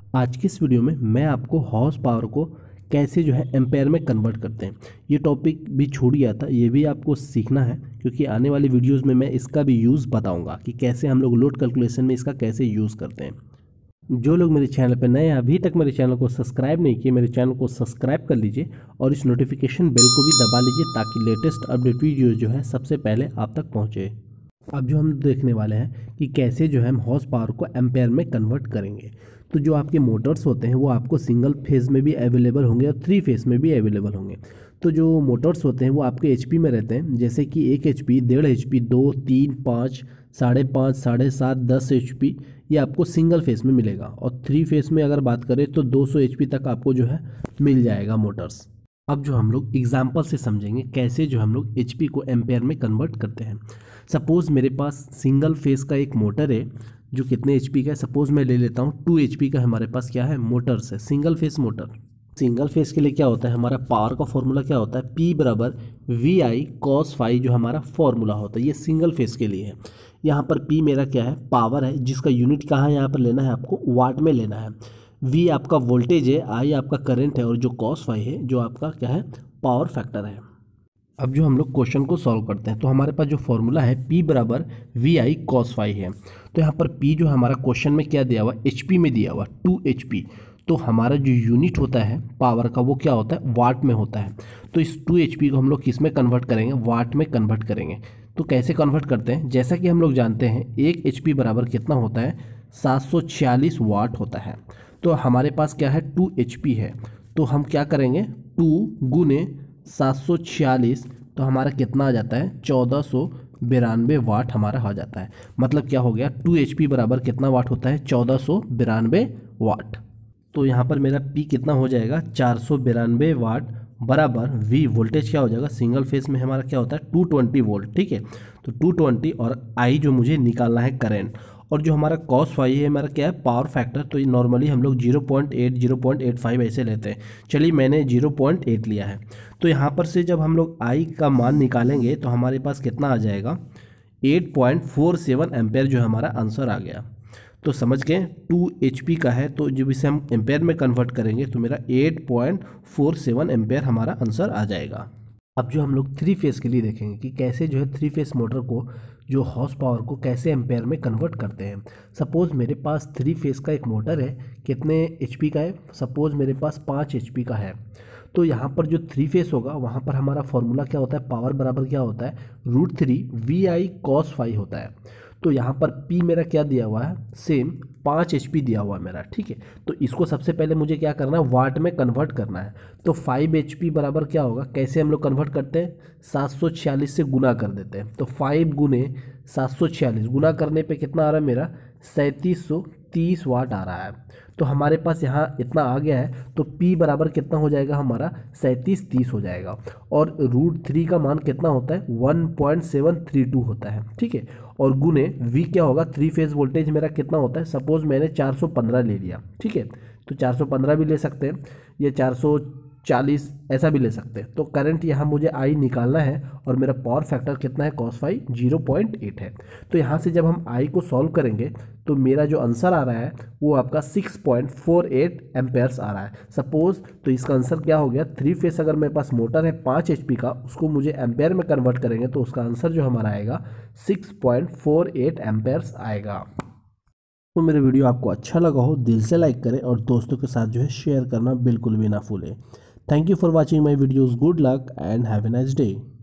आज की इस वीडियो में मैं आपको हॉर्स पावर को कैसे एम्पेयर में कन्वर्ट करते हैं, ये टॉपिक भी छूट गया था। ये भी आपको सीखना है क्योंकि आने वाली वीडियोस में मैं इसका भी यूज़ बताऊंगा कि कैसे हम लोग लोड कैलकुलेशन में इसका कैसे यूज़ करते हैं। जो लोग मेरे चैनल पर नए हैं, अभी तक मेरे चैनल को सब्सक्राइब नहीं किए, मेरे चैनल को सब्सक्राइब कर लीजिए और इस नोटिफिकेशन बेल को भी दबा लीजिए ताकि लेटेस्ट अपडेट वीडियो सबसे पहले आप तक पहुँचे। अब जो हम देखने वाले हैं कि कैसे हम हॉर्स पावर को एम्पेयर में कन्वर्ट करेंगे। तो जो आपके मोटर्स होते हैं वो आपको सिंगल फेज़ में भी अवेलेबल होंगे और 3 फेज़ में भी अवेलेबल होंगे। तो जो मोटर्स होते हैं वो आपके एचपी में रहते हैं, जैसे कि 1 एचपी, 1.5 एचपी, 2, 3, 5, 5.5, 7.5, 10 एचपी ये आपको सिंगल फेज़ में मिलेगा। और 3 फेज़ में अगर बात करें तो 200 एचपी तक आपको मिल जाएगा मोटर्स। अब जो हम लोग एग्जाम्पल से समझेंगे कैसे हम लोग एचपी को एम्पेयर में कन्वर्ट करते हैं। सपोज़ मेरे पास सिंगल फेज़ का एक मोटर है जो कितने एचपी का है, सपोज़ मैं ले लेता हूँ 2 एचपी का हमारे पास क्या है, मोटर्स है, single phase motor. Single phase के लिए क्या होता है, हमारा पावर का फॉर्मूला क्या होता है, P बराबर VI cos फाई जो हमारा फॉर्मूला होता है, ये सिंगल फेज़ के लिए है। यहाँ पर P मेरा क्या है, पावर है, जिसका यूनिट कहाँ है, यहाँ पर लेना है आपको वाट में लेना है। V आपका वोल्टेज है, I आपका करंट है और जो cos फाई है जो आपका क्या है, पावर फैक्टर है। अब जो हम लोग क्वेश्चन को सॉल्व करते हैं तो हमारे पास जो फॉर्मूला है P बराबर VI cos फाई है। तो यहाँ पर P जो हमारा क्वेश्चन में क्या दिया हुआ, HP में दिया हुआ 2 HP। तो हमारा जो यूनिट होता है पावर का वो क्या होता है, वाट में होता है। तो इस 2 HP को हम लोग किस में कन्वर्ट करेंगे, वाट में कन्वर्ट करेंगे। तो कैसे कन्वर्ट करते हैं, जैसा कि हम लोग जानते हैं 1 HP बराबर कितना होता है, 746 वाट होता है। तो हमारे पास क्या है, 2 HP है। तो हम क्या करेंगे, 2 गुने 746, तो हमारा कितना आ जाता है, 1492 वाट हमारा आ जाता है। मतलब क्या हो गया, 2 HP बराबर कितना वाट होता है, 1492 वाट। तो यहाँ पर मेरा P कितना हो जाएगा, 492 वाट बराबर V वोल्टेज क्या हो जाएगा, सिंगल फेस में हमारा क्या होता है 220 वोल्ट, ठीक है। तो 220 और I जो मुझे निकालना है करंट, और जो हमारा cos फाई है हमारा क्या है, पावर फैक्टर। तो नॉर्मली हम लोग 0.8 0.85 ऐसे लेते हैं, चलिए मैंने 0.8 लिया है। तो यहाँ पर से जब हम लोग I का मान निकालेंगे तो हमारे पास कितना आ जाएगा, 8.47 एम्पेयर जो हमारा आंसर आ गया। तो समझ गए 2 HP का है, तो जब इसे हम एम्पेयर में कन्वर्ट करेंगे तो मेरा 8.47 एम्पेयर हमारा आंसर आ जाएगा। अब जो हम लोग 3 फेज़ के लिए देखेंगे कि कैसे 3 फेज़ मोटर को जो हॉर्स पावर को कैसे एम्पेयर में कन्वर्ट करते हैं। सपोज़ मेरे पास 3 फेज़ का एक मोटर है, कितने HP का है, सपोज़ मेरे पास 5 HP का है। तो यहाँ पर जो 3 फेज़ होगा वहाँ पर हमारा फॉर्मूला क्या होता है, पावर बराबर क्या होता है, √3 VI cos फाई होता है। तो यहाँ पर P मेरा क्या दिया हुआ है, सेम 5 HP दिया हुआ है मेरा, ठीक है। तो इसको सबसे पहले मुझे क्या करना है, वाट में कन्वर्ट करना है। तो 5 HP बराबर क्या होगा, कैसे हम लोग कन्वर्ट करते हैं, 746 से गुना कर देते हैं। तो 5 गुने 746 गुना करने पे कितना आ रहा है मेरा, 3730 वाट आ रहा है। तो हमारे पास यहाँ इतना आ गया है, तो P बराबर कितना हो जाएगा हमारा, 3730 हो जाएगा। और √3 का मान कितना होता है, 1.732 होता है, ठीक है। और गुने V क्या होगा, 3 फेज़ वोल्टेज मेरा कितना होता है, सपोज़ मैंने 415 ले लिया, ठीक है। तो 415 भी ले सकते हैं या 440 ऐसा भी ले सकते हैं। तो करंट यहाँ मुझे I निकालना है और मेरा पावर फैक्टर कितना है, cos फाई 0.8 है। तो यहाँ से जब हम I को सॉल्व करेंगे तो मेरा जो आंसर आ रहा है वो आपका 6.48 एम्पेयर्स आ रहा है। सपोज़ तो इसका आंसर क्या हो गया, 3 फेस अगर मेरे पास मोटर है 5 HP का, उसको मुझे एम्पेयर में कन्वर्ट करेंगे तो उसका आंसर जो हमारा आएगा 6.48 एम्पेयर्स आएगा। तो मेरे वीडियो आपको अच्छा लगा हो दिल से लाइक करें और दोस्तों के साथ शेयर करना बिल्कुल भी ना भूलें। Thank you for watching my videos, good luck and have a nice day.